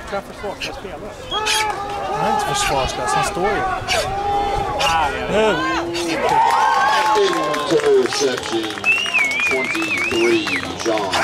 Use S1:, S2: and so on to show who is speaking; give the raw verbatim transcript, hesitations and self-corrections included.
S1: jäkla försvarslös spelare.
S2: Han är inte försvarslös, han står ju.
S1: Nu!
S3: Interception twenty-three, John.